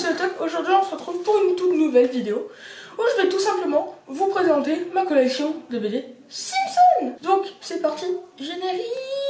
c'est le top. Aujourd'hui on se retrouve pour une toute nouvelle vidéo où je vais tout simplement vous présenter ma collection de BD Simpson. Donc c'est parti, générique.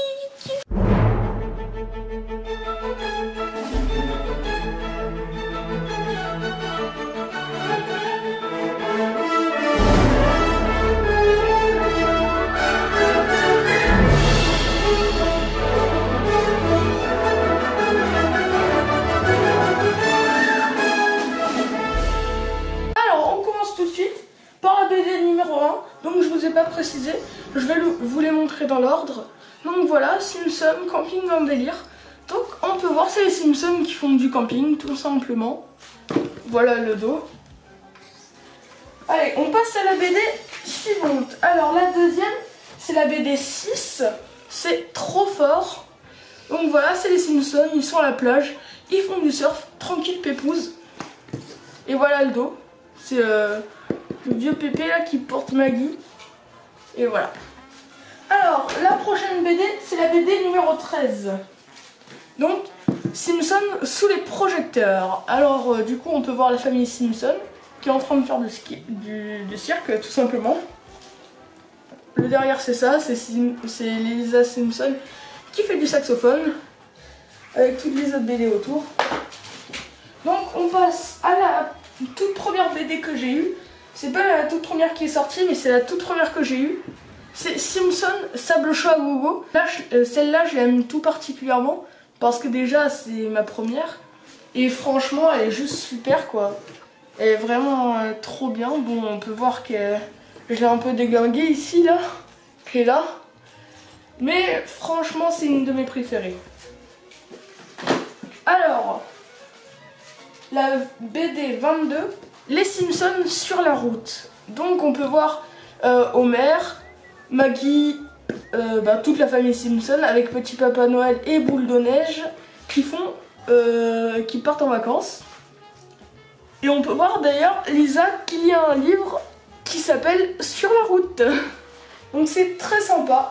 Donc je vous ai pas précisé, je vais vous les montrer dans l'ordre. Donc voilà, Simpson, camping en délire. Donc on peut voir c'est les Simpsons qui font du camping tout simplement. Voilà le dos. Allez, on passe à la BD suivante. Alors la deuxième, c'est la BD 6, c'est trop fort. Donc voilà, c'est les Simpsons, ils sont à la plage, ils font du surf, tranquille pépouze. Et voilà le dos, c'est le vieux Pépé là qui porte Maggie. Et voilà. Alors, la prochaine BD, c'est la BD numéro 13. Donc, Simpson sous les projecteurs. Alors, du coup, on peut voir la famille Simpson qui est en train de faire du cirque, tout simplement. Le derrière, c'est ça, c'est Lisa Simpson qui fait du saxophone avec toutes les autres BD autour. Donc, on passe à la toute première BD que j'ai eue. C'est pas la toute première qui est sortie, mais c'est la toute première que j'ai eue. C'est Simpson Sable Chaud à Gogo. Celle-là, je l'aime tout particulièrement parce que déjà, c'est ma première. Et franchement, elle est juste super, quoi. Elle est vraiment trop bien. Bon, on peut voir que je l'ai un peu déglinguée ici, là. Et là. Mais franchement, c'est une de mes préférées. Alors, la BD 22. Les Simpsons sur la route. Donc on peut voir Homer, Maggie, toute la famille Simpson avec Petit Papa Noël et Boule de Neige qui partent en vacances. Et on peut voir d'ailleurs Lisa qu'il y a un livre qui s'appelle Sur la route. Donc c'est très sympa.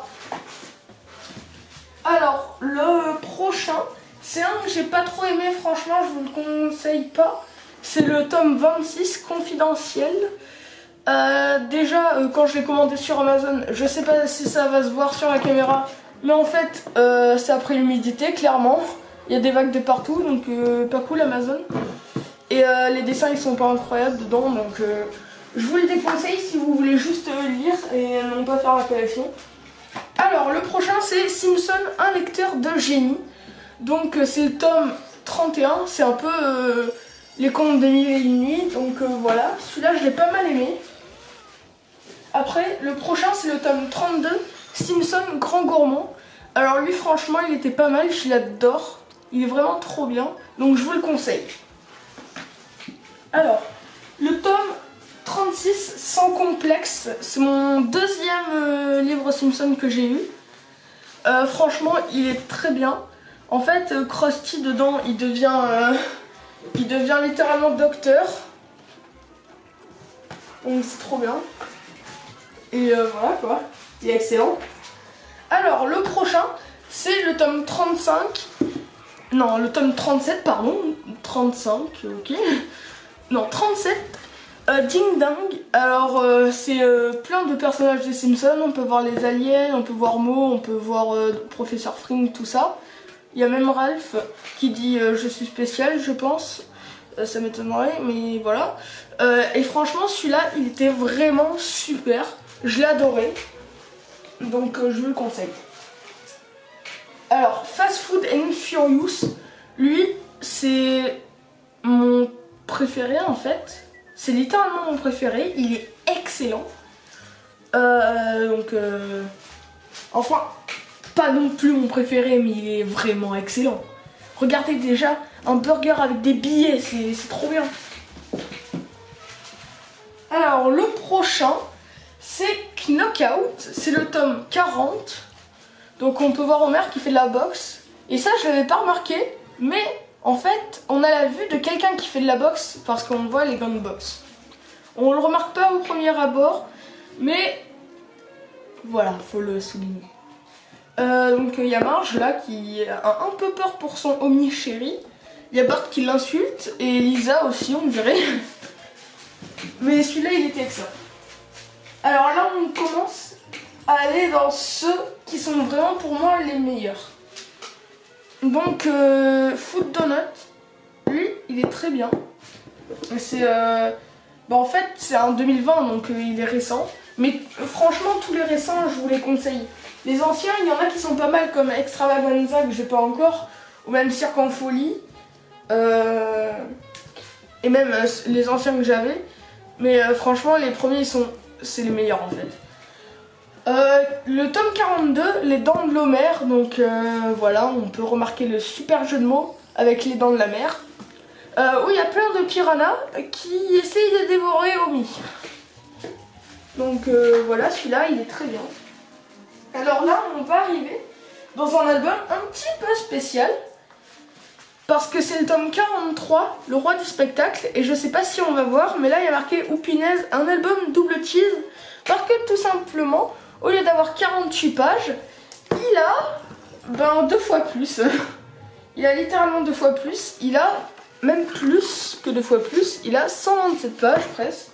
Alors le prochain, c'est un que j'ai pas trop aimé, franchement je vous le conseille pas. C'est le tome 26 confidentiel. Déjà, quand je l'ai commandé sur Amazon, je sais pas si ça va se voir sur la caméra, mais en fait, c'est après l'humidité, clairement. Il y a des vagues de partout, donc pas cool Amazon. Et les dessins, ils sont pas incroyables dedans, donc je vous le déconseille si vous voulez juste lire et non pas faire la collection. Alors, le prochain, c'est Simpson, un lecteur de génie. Donc, c'est le tome 31, c'est un peu... les contes de mille et une nuits, donc voilà, celui-là je l'ai pas mal aimé. Après, le prochain c'est le tome 32, Simpson Grand Gourmand. Alors lui franchement il était pas mal, je l'adore, il est vraiment trop bien, donc je vous le conseille. Alors, le tome 36, Sans complexe, c'est mon deuxième livre Simpson que j'ai eu. Franchement il est très bien. En fait, Krusty dedans il devient littéralement docteur. Donc c'est trop bien. Et voilà quoi. Il est excellent. Alors le prochain, c'est le tome 35. Non, le tome 37, pardon. 35, ok. Non, 37. Ding Dang. Alors c'est plein de personnages des Simpsons. On peut voir les aliens, on peut voir Moe, on peut voir Professeur Fring, tout ça. Il y a même Ralph qui dit je suis spécial, je pense. Ça m'étonnerait, mais voilà. Et franchement, celui-là, il était vraiment super. Je l'ai adoré. Donc, je vous le conseille. Alors, Fast Food and Furious. Lui, c'est mon préféré, en fait. C'est littéralement mon préféré. Il est excellent. Enfin... pas non plus mon préféré, mais il est vraiment excellent. Regardez déjà, un burger avec des billets, c'est trop bien. Alors, le prochain, c'est Knockout. C'est le tome 40. Donc, on peut voir Homer qui fait de la boxe. Et ça, je l'avais pas remarqué. Mais, en fait, on a la vue de quelqu'un qui fait de la boxe parce qu'on voit les gants de boxe. On le remarque pas au premier abord, mais voilà, faut le souligner. Donc il y a Marge là qui a un peu peur pour son Omni chéri. Il y a Bart qui l'insulte et Lisa aussi, on dirait. Mais celui-là, il était excellent. Alors là, on commence à aller dans ceux qui sont vraiment pour moi les meilleurs. Donc, Food Donut, lui, il est très bien. C'est, en fait, c'est un 2020, donc il est récent. Mais franchement, tous les récents, je vous les conseille. Les anciens, il y en a qui sont pas mal, comme Extravaganza, que j'ai pas encore, ou même Cirque en Folie. Et même les anciens que j'avais. Mais franchement, les premiers, c'est les meilleurs en fait. Le tome 42, les dents de l'Homère. Donc voilà, on peut remarquer le super jeu de mots avec les dents de la mer. Où il y a plein de piranhas qui essayent de dévorer Omi. Donc voilà, celui-là, il est très bien. Alors là, on va arriver dans un album un petit peu spécial. Parce que c'est le tome 43, le roi du spectacle. Et je sais pas si on va voir, mais là, il y a marqué « Oupinaise, un album double cheese ». Parce que tout simplement, au lieu d'avoir 48 pages, il a 2 fois plus. Il a littéralement 2 fois plus. Il a même plus que 2 fois plus. Il a 127 pages presque.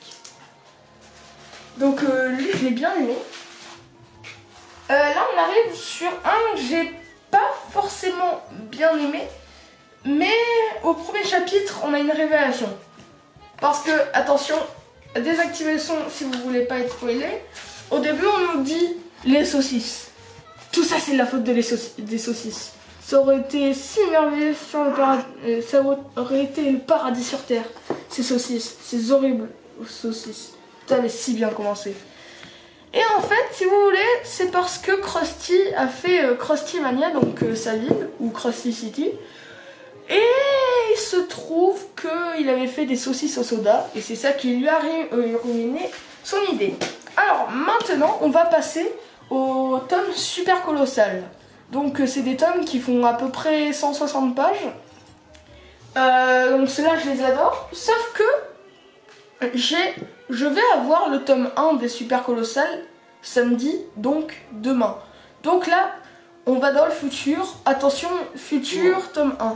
Donc lui, je l'ai bien aimé. Là, on arrive sur un que j'ai pas forcément bien aimé. Mais au premier chapitre, on a une révélation. Parce que, attention, désactivez le son si vous voulez pas être spoilé. Au début, on nous dit les saucisses. Tout ça, c'est de la faute des saucisses. Ça aurait été si merveilleux sur le paradis. Ça aurait été le paradis sur terre. Ces saucisses, ces horribles saucisses. Tout avait si bien commencé. Et en fait, si vous voulez, c'est parce que Krusty a fait Krusty Mania, donc sa ville, ou Krusty City. Et il se trouve qu'il avait fait des saucisses au soda. Et c'est ça qui lui a ruiné son idée. Alors maintenant, on va passer au tome super colossal. Donc c'est des tomes qui font à peu près 160 pages. Donc ceux-là, je les adore. Sauf que je vais avoir le tome 1 des super colossales samedi, donc demain. Donc là, on va dans le futur. Attention, futur, tome 1.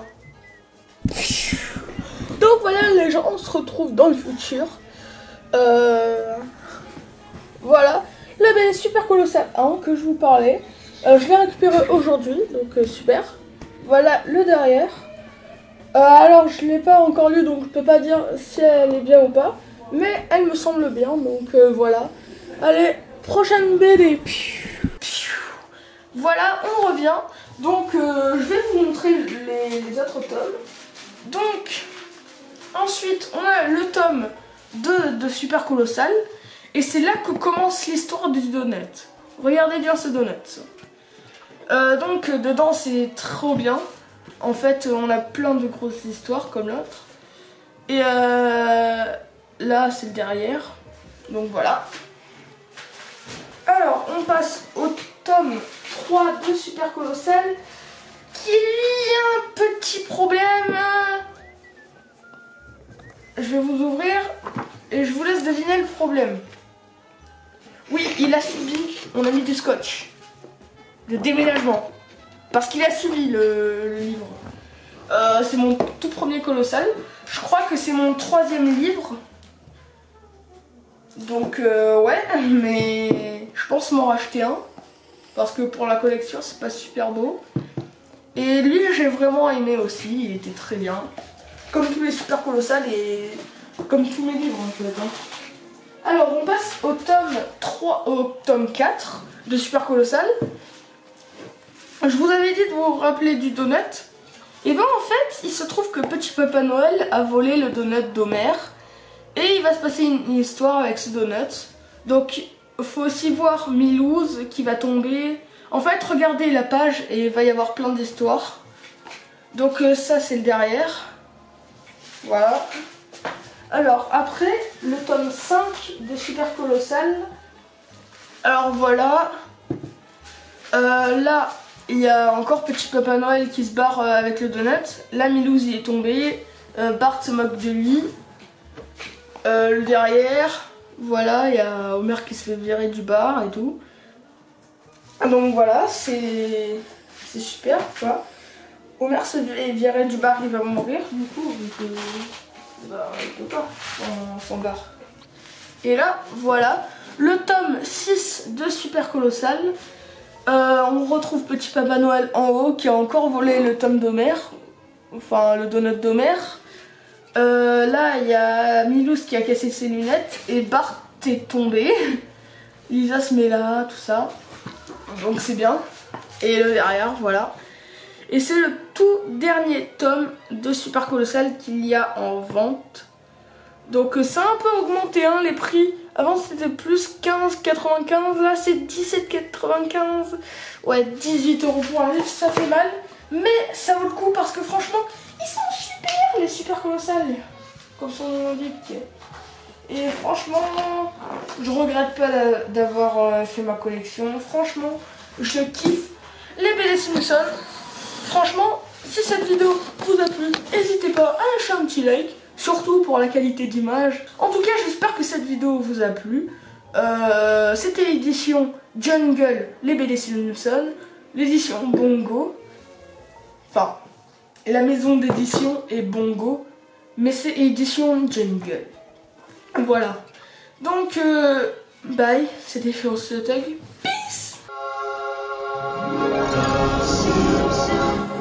Donc voilà, les gens, on se retrouve dans le futur. Voilà, la BD Super Colossal 1 que je vous parlais. Je l'ai récupéré aujourd'hui, donc super. Voilà le derrière. Alors je l'ai pas encore lu, donc je peux pas dire si elle est bien ou pas. Mais elle me semble bien, donc voilà. Allez, prochaine BD. Voilà, on revient. Donc je vais vous montrer les autres tomes. Donc, ensuite, on a le tome 2 de Super Colossal. Et c'est là que commence l'histoire du donut. Regardez bien ce donut. Donc, dedans, c'est trop bien. En fait, on a plein de grosses histoires comme l'autre. Et là, c'est le derrière. Donc, voilà. Alors, on passe au tome 3 de Super Colossal. Qui a un petit problème. Je vais vous ouvrir et je vous laisse deviner le problème. Oui, il a subi, on a mis du scotch, le déménagement. Parce qu'il a subi le livre. C'est mon tout premier colossal. Je crois que c'est mon 3e livre. Donc ouais, mais je pense m'en racheter un. Parce que pour la collection, c'est pas super beau. Et lui, j'ai vraiment aimé aussi, il était très bien. Comme tous les super colossales et comme tous mes livres en fait. Alors, on passe au tome 4 de Super Colossal. Je vous avais dit de vous rappeler du donut. Et ben en fait, il se trouve que Petit Papa Noël a volé le donut d'Homère. Et il va se passer une histoire avec ce donut. Donc, il faut aussi voir Milouz qui va tomber. En fait, regardez la page et il va y avoir plein d'histoires. Donc ça, c'est le derrière. Voilà. Alors, après, le tome 5 de Super Colossal. Alors, voilà. Là, il y a encore Petit Papa Noël qui se barre avec le donut. Là, Milouz, il est tombé. Bart se moque de lui. Le derrière, voilà, il y a Homer qui se fait virer du bar et tout. Donc voilà, c'est super, tu vois. Homer se fait virer du bar, il va mourir du coup, vu que bah, il peut pas son bar. Et là, voilà, le tome 6 de Super Colossal. On retrouve Petit Papa Noël en haut qui a encore volé le tome d'Homer, enfin le donut d'Homer. Là, il y a Milhouse qui a cassé ses lunettes et Bart est tombé. Lisa se met là, tout ça. Donc c'est bien. Et le derrière, voilà. Et c'est le tout dernier tome de Super Colossal qu'il y a en vente. Donc ça a un peu augmenté hein, les prix. Avant c'était plus 15,95, là c'est 17,95. Ouais, 18 € pour un livre, ça fait mal. Mais ça vaut le coup parce que franchement, ils sont super les Super Colossal. Comme son nom l'indique. Et franchement, je regrette pas d'avoir fait ma collection. Franchement, je kiffe les BD Simpsons. Franchement, si cette vidéo vous a plu, n'hésitez pas à lâcher un petit like. Surtout pour la qualité d'image. En tout cas, j'espère que cette vidéo vous a plu. C'était l'édition Jungle, les BD Simpsons. L'édition Bongo. Enfin, la maison d'édition est Bongo. Mais c'est édition Jungle. Voilà. Donc, bye. C'était Féroce le Thug. Peace.